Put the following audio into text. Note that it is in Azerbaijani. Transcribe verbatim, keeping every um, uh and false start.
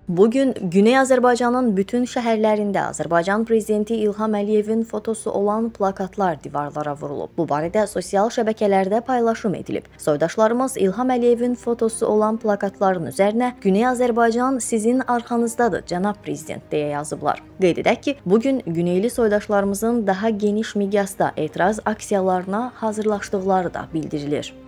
Bugün Güney Azərbaycanın bütün şəhərlərində Azərbaycan Prezidenti İlham Əliyevin fotosu olan plakatlar divarlara vurulub. Bu barədə sosial şəbəkələrdə paylaşım edilib. Soydaşlarımız İlham Əliyevin fotosu olan plakatların üzərinə Güney Azərbaycan sizin arxanızdadır, cənab prezident deyə yazıblar. Qeyd edək ki, bugün Güneyli soydaşlarımızın daha geniş miqyasda etiraz aksiyalarına hazırlaşdıqları da bildirilir.